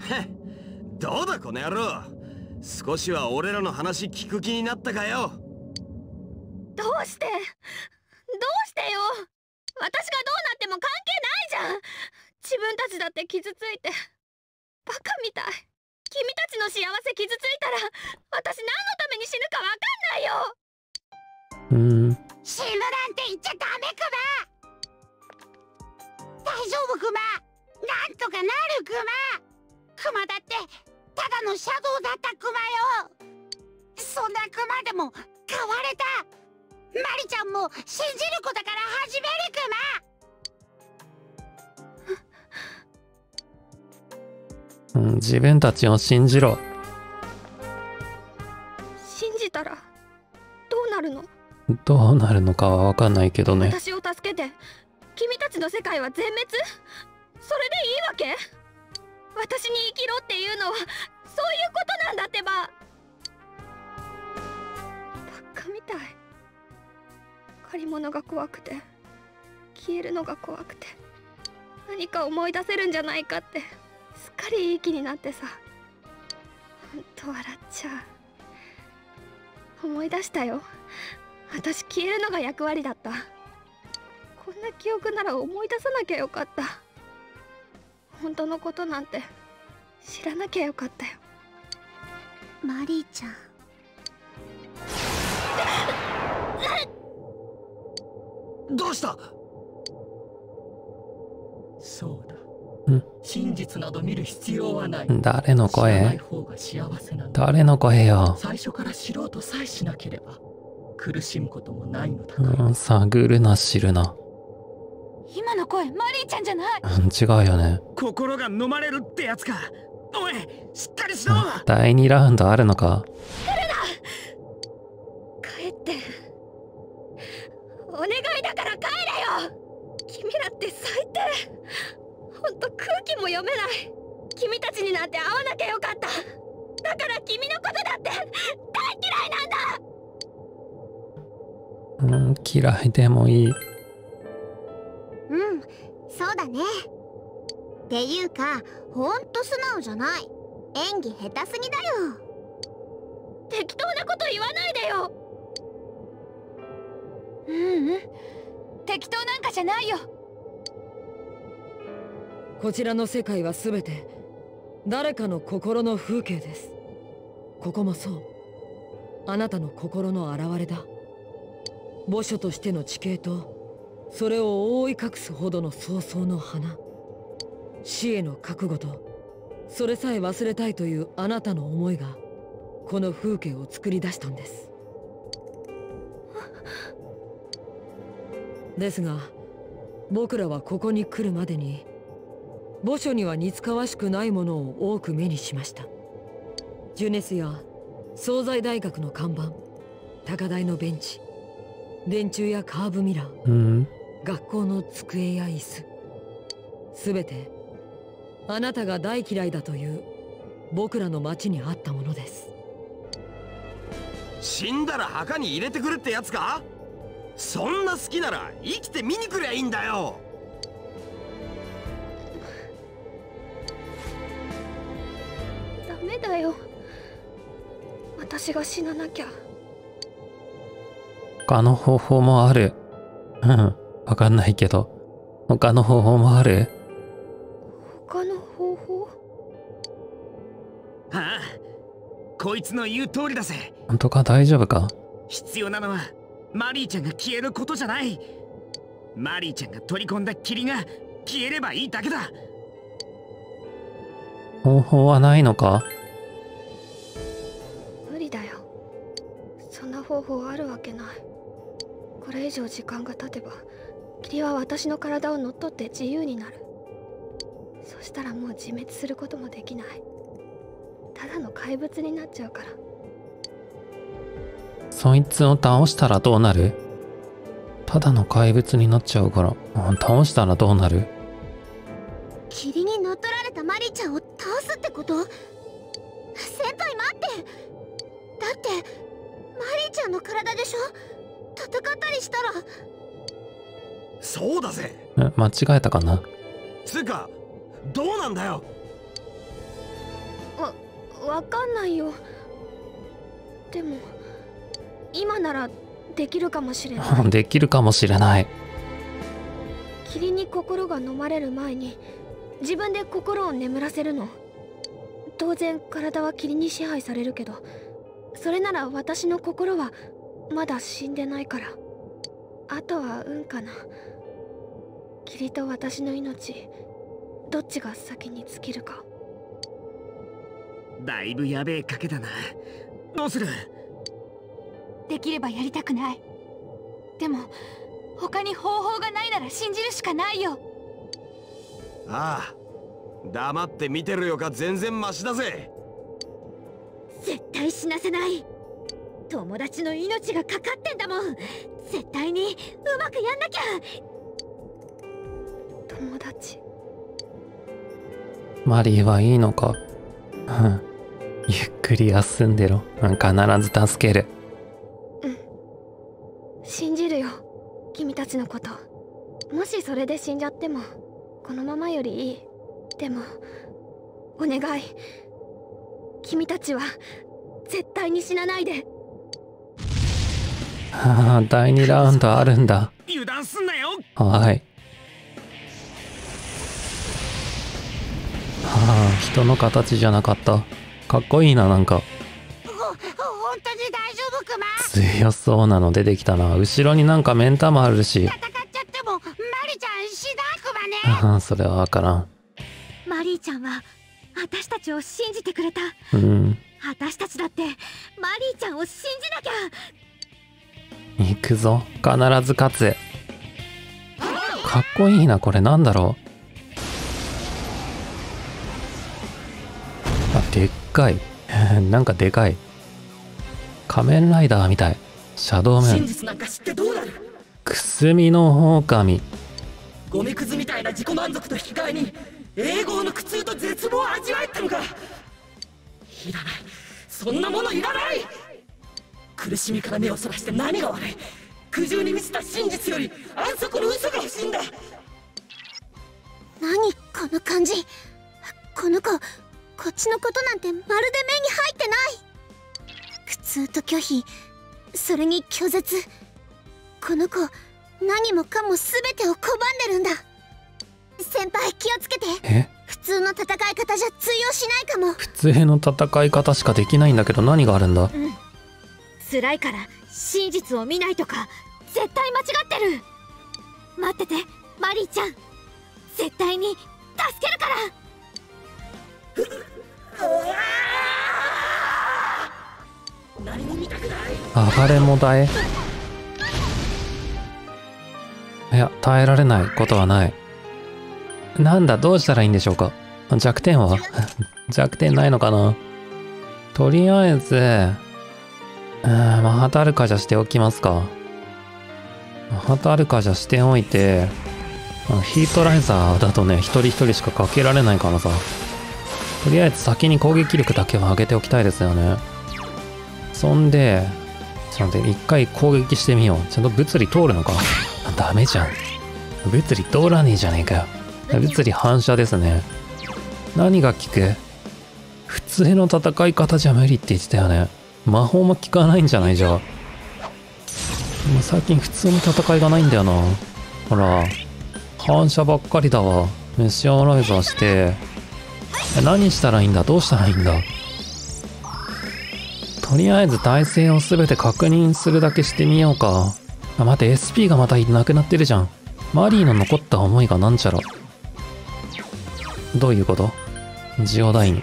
どうだこの野郎。少しは俺らの話聞く気になったかよ。 どうしてよ。私がどうなっても関係ないじゃん。自分たちだって傷ついてバカみたい。君たちの幸せ傷ついたら私何のために死ぬかわかんないよ。 死ぬなんて言っちゃダメクマ。大丈夫クマ。なんとかなるクマ。クマだってただのシャドウだったクマよ。そんなクマでも変われた。マリちゃんも信じる子だから始めるクマ。自分たちを信じろ。 信じたらどうなるの？ どうなるのかは分かんないけどね。 私を助けて君たちの世界は全滅？それでいいわけ？私に生きろっていうのはそういうことなんだってば。バカみたい。借り物が怖くて消えるのが怖くて何か思い出せるんじゃないかってすっかりいい気になってさ。ほんと笑っちゃう。思い出したよ。私消えるのが役割だった。こんな記憶なら思い出さなきゃよかった。本当のことなんて知らなきゃよかったよ。 マリーちゃん。 どうした？ そうだ。真実など見る必要はない。 誰の声？誰の声よ。 最初から知ろうとさえしなければ苦しむこともないのだ。 探るな知るな。 今の声マリーちゃんじゃない？ 違うよね。 心が飲まれるってやつか。おい、しっかりしろ。 第2ラウンドあるのか？ 帰って。お願いだから帰れよ。君らって最低。ほんと空気も読めない。君たちになんて会わなきゃよかった。だから君のことだって大嫌いなんだ。 嫌いでもいい。 そうだね。っていうかほんと素直じゃない。演技下手すぎだよ。 適当なこと言わないでよ。 適当なんかじゃないよ。 こちらの世界は全て誰かの心の風景です。ここもそう。あなたの心の表れだ。墓所としての地形とそれを覆い隠すほどの蒼々の花。死への覚悟とそれさえ忘れたいというあなたの思いがこの風景を作り出したんです。ですが僕らはここに来るまでに墓所には似つかわしくないものを多く目にしました。ジュネスや惣菜大学の看板、高台のベンチ、電柱やカーブミラー、学校の机や椅子、すべてあなたが大嫌いだという僕らの町にあったものです。 死んだら墓に入れてくるってやつか？そんな好きなら生きて見に来りゃいいんだよ。 ダメだよ。私が死ななきゃ。 他の方法もある。わかんないけど他の方法もある。 他の方法？ ああ、こいつの言う通りだぜ。 本当か？大丈夫か？ 必要なのはマリーちゃんが消えることじゃない。マリーちゃんが取り込んだ霧が消えればいいだけだ。 方法はないのか？ 無理だよ。そんな方法あるわけない。これ以上時間が経てば霧は私の体を乗っ取って自由になる。そしたらもう自滅することもできない。ただの怪物になっちゃうから。 そいつを倒したらどうなる？ただの怪物になっちゃうから、倒したらどうなる？ 霧に乗っ取られたマリちゃんを倒すってこと？先輩待って。だってマリちゃんの体でしょ？戦ったりしたら。 そうだぜ。 間違えたかな？ つうかどうなんだよ。 わかんないよ。でも今ならできるかもしれない。 できるかもしれない。 霧に心が飲まれる前に自分で心を眠らせるの。当然体は霧に支配されるけど、それなら私の心はまだ死んでないから。あとは運かな。霧と私の命、どっちが先に尽きるか。 だいぶやべえ賭けだな。どうする？ できればやりたくない。でも他に方法がないなら信じるしかないよ。 ああ、黙って見てるよか全然マシだぜ。 絶対死なせない。友達の命がかかってんだもん。絶対にうまくやんなきゃ。友達。 マリーはいいのか？ゆっくり休んでろ。必ず助ける。 信じるよ、君たちのこと。もしそれで死んじゃってもこのままよりいい。でもお願い、君たちは絶対に死なないで。 第2ラウンドあるんだ。 油断すんなよ。 はい。人の形じゃなかった。かっこいいな、なんか。 本当に大丈夫クマ？ 強そうなの出てきたな。後ろになんか目ん玉あるし。 戦っちゃってもマリちゃん死だクマね。 それはわからん。 マリーちゃんは私たちを信じてくれた。私たちだってマリーちゃんを信じなきゃ。 行くぞ、必ず勝つ。かっこいいな、これなんだろう。でっかい。なんかでかい。仮面ライダーみたい。シャドウメン。 真実なんか知ってどうなる？ くすみの狼。 ゴミくずみたいな自己満足と引き換えに永劫の苦痛と絶望を味わえったのか。いらない、そんなものいらない。苦しみから目をそらして何が悪い？苦渋に満ちた真実より安息の嘘が欲しいんだ。 何この感じ。この子、こっちのことなんてまるで目に入ってない。苦痛と拒否、それに拒絶。この子、何もかも全てを拒んでるんだ。先輩気をつけて。普通の戦い方じゃ通用しないかも。 普通の戦い方しかできないんだけど何があるんだ？ 辛いから真実を見ないとか絶対間違ってる。待っててマリーちゃん、絶対に助けるから。 何も見たくない。 暴れもだえ。いや、耐えられないことはない。なんだ、どうしたらいいんでしょうか。弱点は弱点ないのかな。とりあえずマハタルカじゃしておきますか。マハタルカじゃしておいて、ヒートライザーだとね、一人一人しかかけられないからさ。とりあえず先に攻撃力だけは上げておきたいですよね。そんで、ちょっと待って、一回攻撃してみよう。ちゃんと物理通るのか。ダメじゃん。物理通らねえじゃねえかよ。物理反射ですね。何が効く？普通の戦い方じゃ無理って言ってたよね。魔法も効かないんじゃないじゃん。最近普通の戦いがないんだよな。ほら、反射ばっかりだわ。メシアライザーして。何したらいいんだ？どうしたらいいんだ？とりあえず体勢を全て確認するだけしてみようか。あ、待って、SP がまたなくなってるじゃん。マリーの残った思いがなんちゃら。どういうこと？ジオダイン。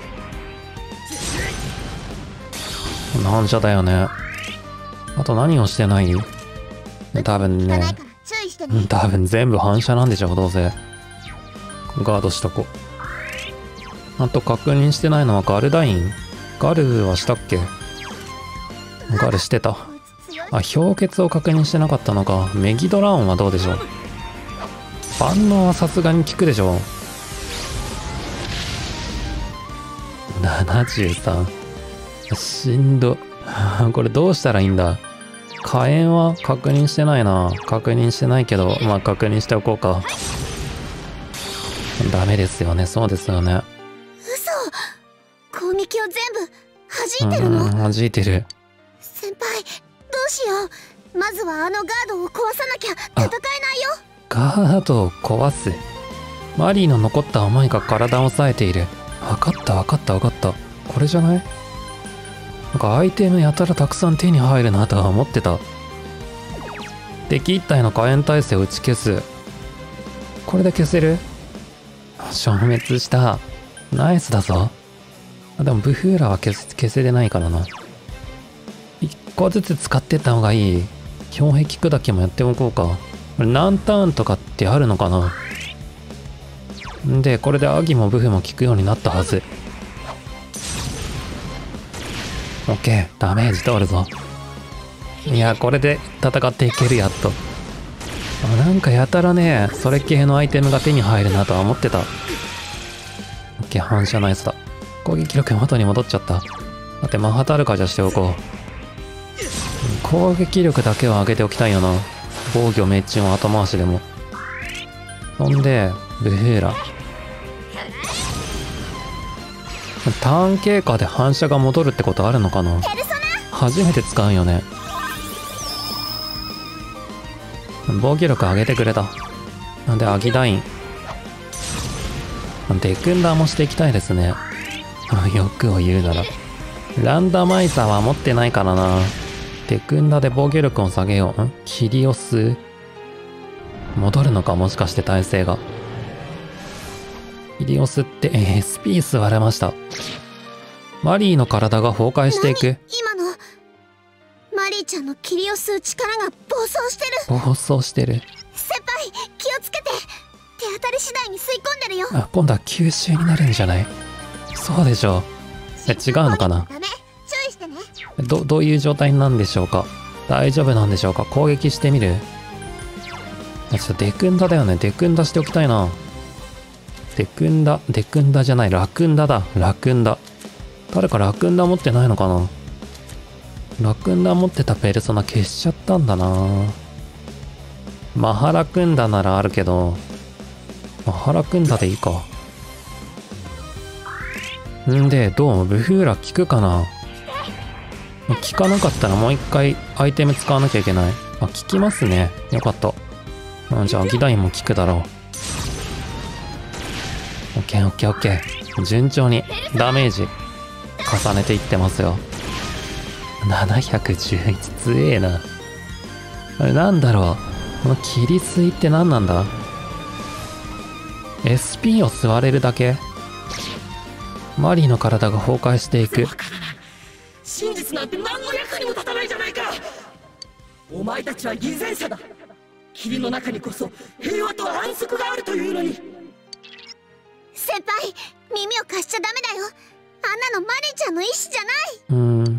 なんじゃだよね。あと何をしてない？多分ね。多分全部反射なんでしょ、どうせ。ガードしとこ。あと確認してないのはガルダイン。ガルはしたっけ？ガルしてた。あ、氷結を確認してなかったのか。メギドラオンはどうでしょう。万能はさすがに効くでしょう。73。しんど。これどうしたらいいんだ。火炎は確認してないな。確認してないけど、まあ確認しておこうか。ダメですよね。そうですよね。 嘘。こん標みきを全部弾いてるの？ 弾いてる。 先輩、どうしよう。まずはあのガードを壊さなきゃ戦えないよ。 ガードを壊す。マリーの残った思いが体を押さえている。分かった分かった分かった。これじゃない？なんかアイテムやたらたくさん手に入るなとは思ってた。敵一体の火炎耐性を打ち消す。これで消せる？消滅した。ナイスだぞ。でもブフーラは消せてないからな。一個ずつ使ってった方がいい。氷壁砕きもやっておこうか。これ何ターンとかってあるのかな。で、これでアギもブフも効くようになったはず。オッケー、ダメージ通るぞ。いや、これで戦っていける、やっと。なんかやたらね、それ系のアイテムが手に入るなとは思ってた。オッケー、反射ナイスだ。攻撃力元に戻っちゃった。だってマハタルカじゃしておこう。攻撃力だけは上げておきたいよな。防御命中も後回しでも。そんで、ブフーラ。ターン経過で反射が戻るってことあるのかな？初めて使うよね。防御力上げてくれた。なんでアギダイン。デクンダーもしていきたいですね。欲を言うなら。ランダマイザーは持ってないからな。デクンダーで防御力を下げよう。キリオス。戻るのかもしかして耐性が。キリオスって SP 吸われました。マリーの体が崩壊していく。 今のマリーちゃんのキリオス力が暴走してる。 暴走してる。 先輩、気をつけて。手当たり次第に吸い込んでるよ。 あ、今度は吸収になるんじゃない？そうでしょう。違うのかな？ ダメ、注意してね。 どういう状態なんでしょうか？大丈夫なんでしょうか？攻撃してみる？ちょっとデクンダだよね。デクンダしておきたいな。デクンダじゃない、ラクンダだ。ラクンダ。誰かラクンダ持ってないのかな？ラクンダ持ってたペルソナ消しちゃったんだな。マハラクンダならあるけど、マハラクンダでいいか。んで、どう？ブフーラ効くかな？効かなかったらもう一回アイテム使わなきゃいけない。あ、効きますね。よかった。じゃあアギダインも効くだろう。オッケーオッケーオッケー。順調にダメージ重ねていってますよ。711強えな。あれなんだろう。この切り吸いって何なんだ？ SP を吸われるだけ？マリーの体が崩壊していく。 真実なんて何の役にも立たないじゃないか。お前たちは偽善者だ。霧の中にこそ平和と安息があるというのに。 先輩、耳を貸しちゃダメだよ。あんなのマリーちゃんの意思じゃ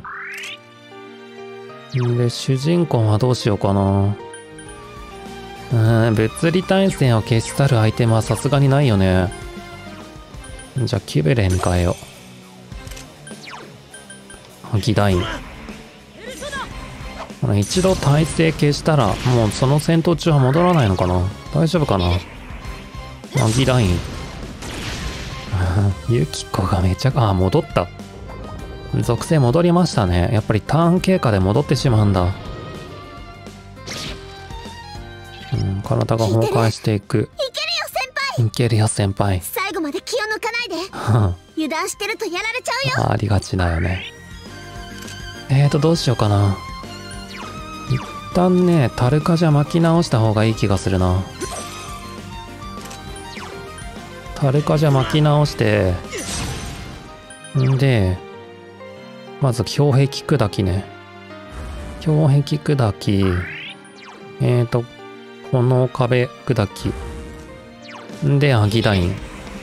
ない。で、主人公はどうしようかな。物理対戦を消し去るアイテムはさすがにないよね。じゃあキュベレに変えよう。ギダイン。一度耐性消したらもうその戦闘中は戻らないのかな。大丈夫かな。ギダイン。ユキコがめちゃ戻った。属性戻りましたね。やっぱりターン経過で戻ってしまうんだ。体が崩壊していく。いけるよ先輩。 最後まで気を抜かないで。油断してるとやられちゃうよ。 ありがちだよね。どうしようかな。一旦ね、タルカじゃ巻き直した方がいい気がするな。タルカじゃ巻き直して、んで、まず氷壁砕きね。氷壁砕き。この壁砕き。んで、アギダイン。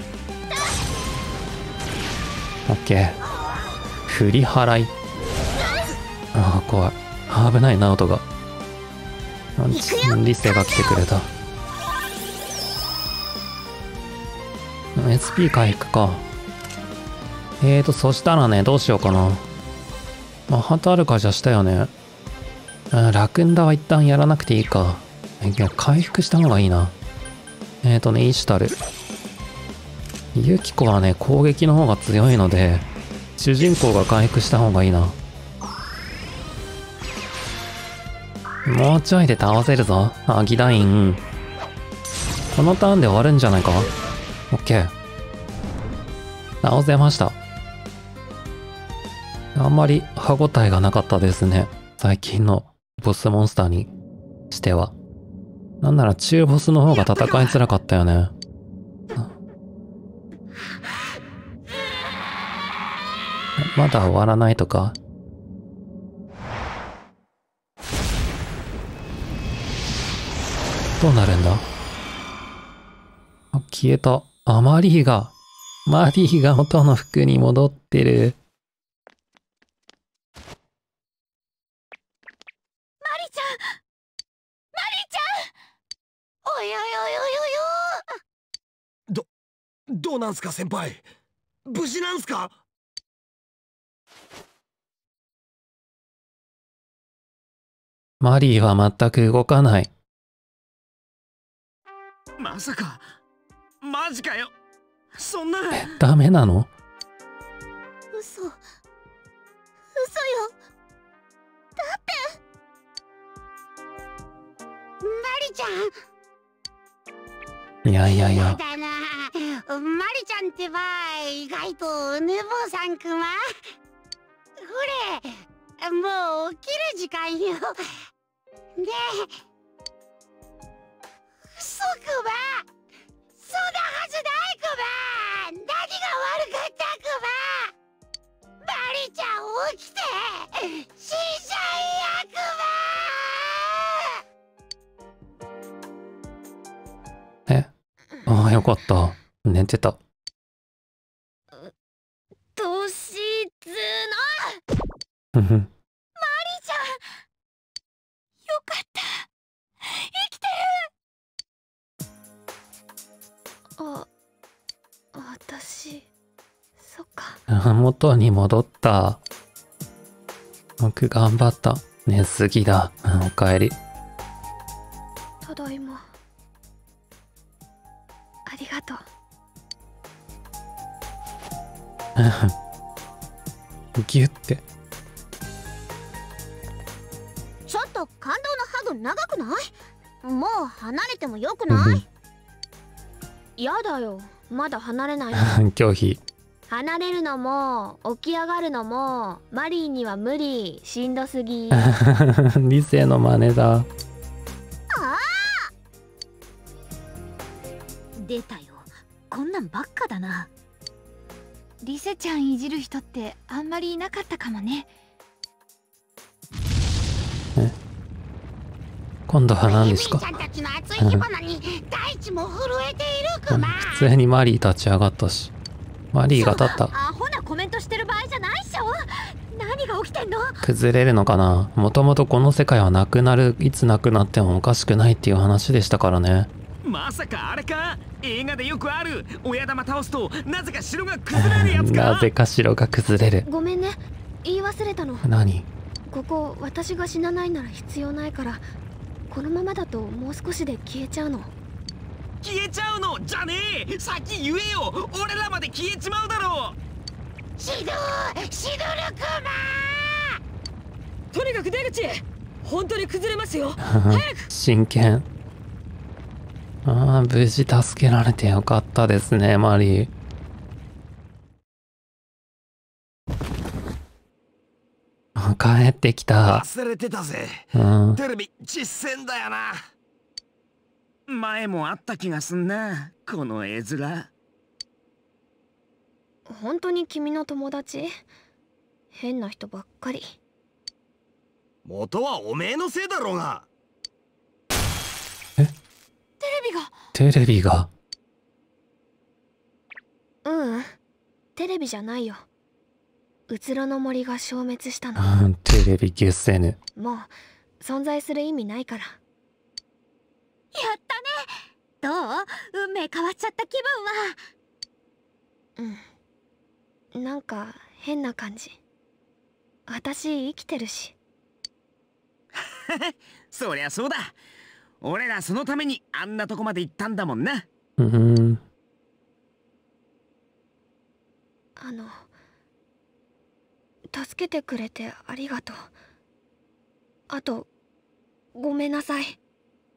オッケー。振り払い。ああ、怖い。危ないな、音が。リセが来てくれた。SP 回復か。そしたらね、どうしようかな。マハタルカじゃしたよね。ラクンダは一旦やらなくていいか。いや、回復した方がいいな。イシュタル。ユキコはね、攻撃の方が強いので、 主人公が回復した方がいいな。もうちょいで倒せるぞアギダイン。このターンで終わるんじゃないか。オッケー、倒せました。あんまり歯応えがなかったですね、最近のボスモンスターにしては。なんなら中ボスの方が戦いづらかったよね。まだ終わらないとか。どうなるんだ。あ、消えた。あ、マリーが元の服に戻ってる。 マリちゃん、おいおいおいおいおい。 どうなんすか先輩、無事なんすか。 マリーは全く動かない。 まさか、マジかよ。そんな。 ダメなの？ 嘘よ。だってマリちゃん。 いや。 だな、マリちゃんってば意外と寝坊さんくま。ほれ、もう起きる時間よ。ねえ、嘘くま。そんなはずないくま。何が悪かったくま。マリちゃん起きて、死んじゃいやくま。 ああ、よかった。寝てた。 どしずふふ。 マリちゃん、よかった。生きての。私、そっか。 元に戻った。僕頑張った。寝すぎだ。おかえり。 ただいま。ありがとう。 ギュって。 ちょっと感動のハグ長くない？もう離れてもよくない？ やだよ、まだ離れない。 拒否。 離れるのも起き上がるのもマリーには無理。しんどすぎ。 理性の真似だ。 出たよ、こんなんばっかだな。リセちゃんいじる人ってあんまりいなかったかもね。 今度は何ですか。 ちゃんたちの熱い火花に大地も震えているクマ。 普通にマリー立ち上がったし。マリーが立った。 アホなコメントしてる場合じゃないっしょ。何が起きてんの？ 崩れるのかな。もともとこの世界はなくなる、いつなくなってもおかしくないっていう話でしたからね。 まさかあれか、映画でよくある親玉倒すとなぜか城が崩れるやつか。 なぜか城が崩れる。 ごめんね、言い忘れたの。 何？ ここ私が死なないなら必要ないから、このままだともう少しで消えちゃうの。 消えちゃうのじゃねえ、先言えよ。俺らまで消えちまうだろう。 シドルクマ。 とにかく出口、本当に崩れますよ。早く。 真剣。ああ、無事助けられてよかったですね、マリー。帰ってきた。 忘れてたぜ。 うん。 テレビ実践だよな。 前もあった気がすんな、この絵面。 本当に君の友達？変な人ばっかり。 元はおめえのせいだろうが。 テレビが。 テレビじゃないよ。うつろの森が消滅したの。 テレビ消せぬ。 もう存在する意味ないから。 やったね。どう？運命変わっちゃった気分は。 なんか変な感じ。私生きてるし。 そりゃそうだ。俺らそのためにあんなとこまで行ったんだもんな。 助けてくれてありがとう。あとごめんなさい。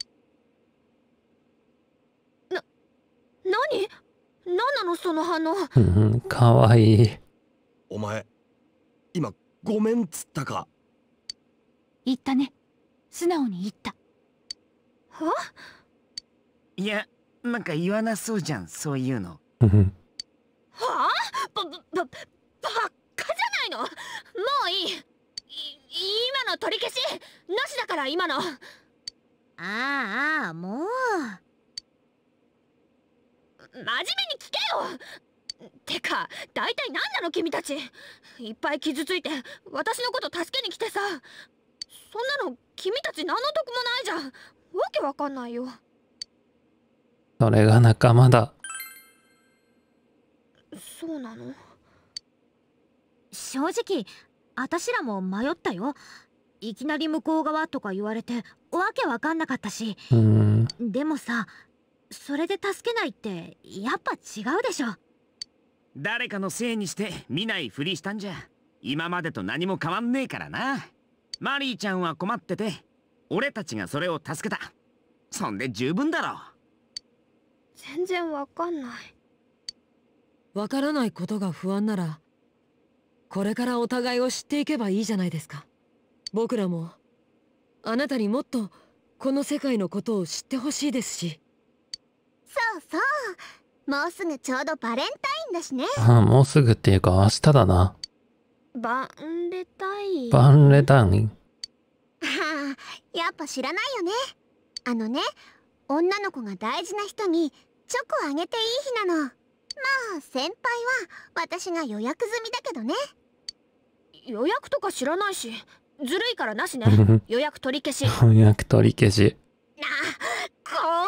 何なのその反応。 かわいい。 お前今ごめんっつったか。 言ったね。素直に言った。 いや、なんか言わなそうじゃん、そういうの。 はあ？バカじゃないの。もういい。今の取り消しなしだから。今の。 ああ、もう真面目に聞けよ。てか大体何なの君たち。いっぱい傷ついて私のこと助けに来てさ。そんなの君たち何の得もないじゃん。わけわかんないよ。 それが仲間だ。 そうなの？ 正直私らも迷ったよ。いきなり向こう側とか言われてわけわかんなかったし。でもさ、それで助けないってやっぱ違うでしょ。 誰かのせいにして見ないふりしたんじゃ今までと何も変わんねえからな。マリーちゃんは困ってて俺たちがそれを助けた。そんで十分だろ。 全然わかんない。 わからないことが不安ならこれからお互いを知っていけばいいじゃないですか。僕らもあなたにもっとこの世界のことを知ってほしいですし。 そうそう、もうすぐちょうどバレンタインだしね。 もうすぐっていうか明日だな。 バンレタイン。 バンレタイン。 やっぱ知らないよね。女の子が大事な人にチョコあげていい日なの。まあ先輩は私が予約済みだけどね。 予約とか知らないしずるいからなしね。予約取り消し。 予約取り消し。 こん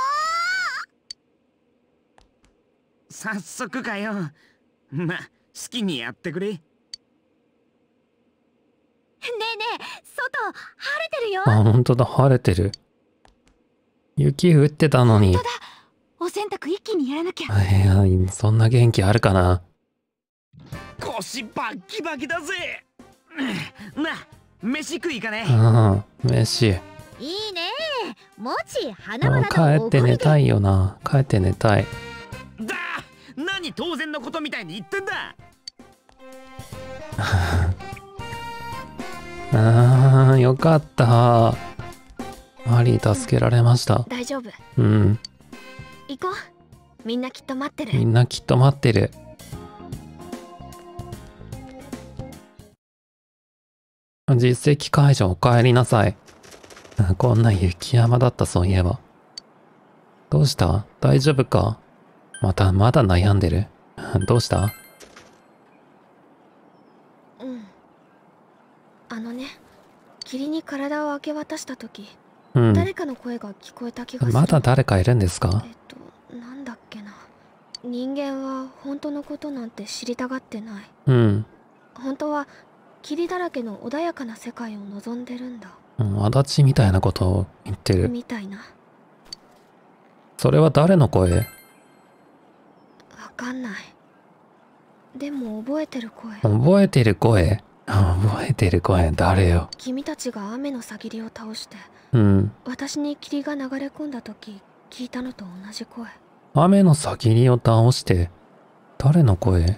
早速かよ。ま、好きにやってくれ。 ねえねえ、外晴れてるよ。 あ、ほんとだ、晴れてる。雪降ってたのに。 本当だ。お洗濯一気にやらなきゃ。 いや、そんな元気あるかな。 腰バッキバキだぜ。な、飯食いかね。 飯。 いいね。もち花々 帰って寝たいよな。帰って寝たい。 だ、何当然のことみたいに言ってんだ。 よかった。マリー助けられました。 大丈夫。 行こう。みんなきっと待ってる。 みんなきっと待ってる。実績解除お帰りなさい。こんな雪山だったそういえば。どうした？大丈夫か？まだ悩んでる？どうした？ 霧に体を明け渡した時、 うん。 誰かの声が聞こえた気がする。 まだ誰かいるんですか？ なんだっけな。人間は本当のことなんて知りたがってない。 うん。 本当は霧だらけの穏やかな世界を望んでるんだ。 足立みたいなことを言ってる。 みたいな。 それは誰の声？ わかんない。でも覚えてる声。 覚えてる声？覚えてる声誰よ？ 君たちが雨のさぎりを倒して、私に霧が流れ込んだ時聞いたのと同じ声。 雨のさぎりを倒して誰の声？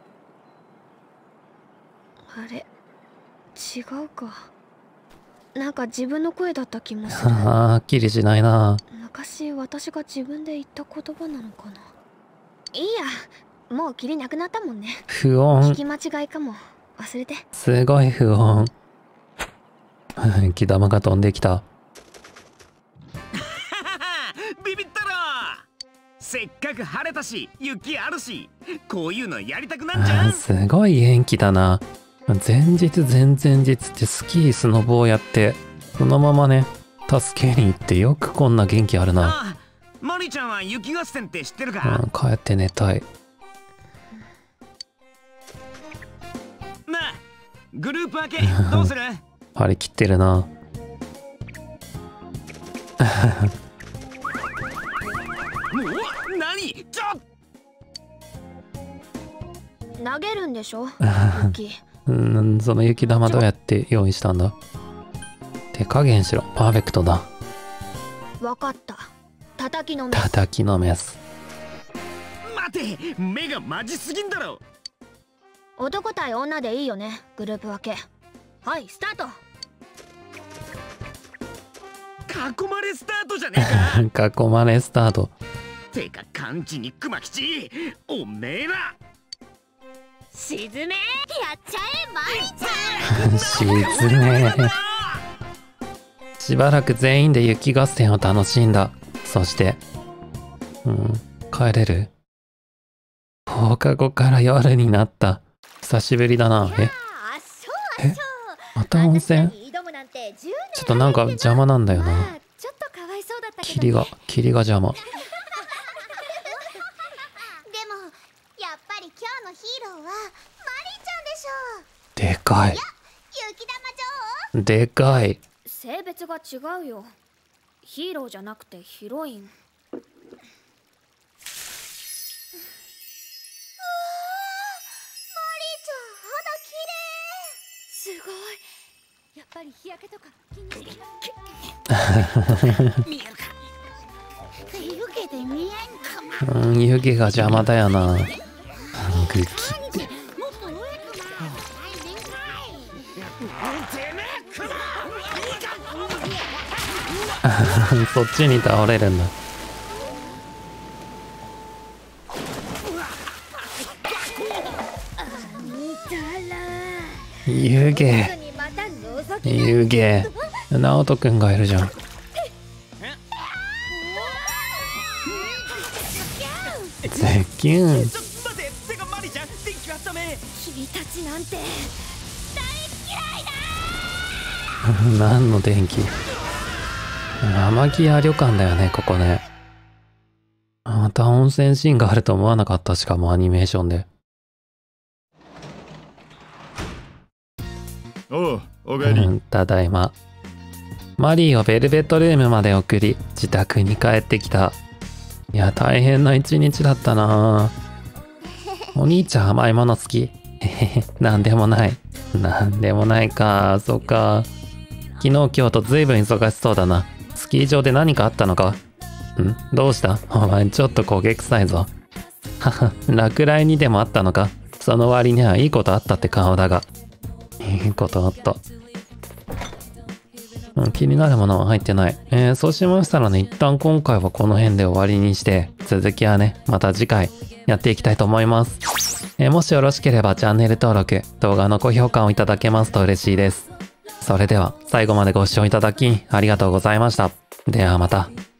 あれ、違うか。なんか自分の声だった気もする。 はっきりしないな。 昔私が自分で言った言葉なのかな。いいや、もう霧なくなったもんね。 不穏。 聞き間違いかも。忘れて。 すごい不穏。気玉が飛んできた。 ビビったろ。せっかく晴れたし雪あるし、こういうのやりたくなんじゃん。 すごい元気だな。前日前々日ってスキースノボーやってそのままね助けに行って、よくこんな元気あるな。 マリちゃんは雪合戦って知ってるか？ 帰って寝たい。 なあ、グループ分けどうする？ 張り切ってるな。 何？ 投げるんでしょ？雪。 その雪玉どうやって用意したんだ？手加減しろ。パーフェクトだ。 わかった。叩きのめす。 叩きのめす。 待て、目がマジすぎんだろ。 男対女でいいよね、グループ分け。はい、スタート。 囲まれスタートじゃねえか。 囲まれスタート。 てか完治に熊吉、おめえら。 沈め、やっちゃえマリちゃん。 沈め。しばらく全員で雪合戦を楽しんだ。そして帰れる？放課後から夜になった。久しぶりだな。また温泉？ちょっとなんか邪魔なんだよな。霧が邪魔。 でもやっぱり今日のヒーローはマリちゃんでしょう。 でかい。 雪玉女王。 でかい。 性別が違うよ。ヒーローじゃなくてヒロイン。 マリちゃん肌綺麗。 すごい。やっぱり日焼けとか気にして見えるか。湯気で見えんかも。 湯気が邪魔だよな。グキ。 もっと上くま。 そっちに倒れるんだ。湯気。湯気。直人くんがいるじゃん。絶叫。 ちょっと待って、てかマリちゃん、電気はダメ。 君たちなんて何の電気？天城屋旅館だよね、ここね。また温泉シーンがあると思わなかった。しかもアニメーションで。 おう、おかえり。 ただいま。マリーをベルベットルームまで送り、自宅に帰ってきた。いや、大変な一日だったな。お兄ちゃん甘いもの好き？なんでもない。なんでもないか。そっか。昨日今日と随分忙しそうだな。スキー場で何かあったのか？どうした？お前ちょっと焦げ臭いぞ。はは、落雷にでもあったのか？その割にはいいことあったって顔だが。いいことあった。気になるものは入ってない。そうしましたらね、一旦今回はこの辺で終わりにして、続きはね、また次回やっていきたいと思います。もしよろしければチャンネル登録、動画の高評価をいただけますと嬉しいです。それでは最後までご視聴いただきありがとうございました。ではまた。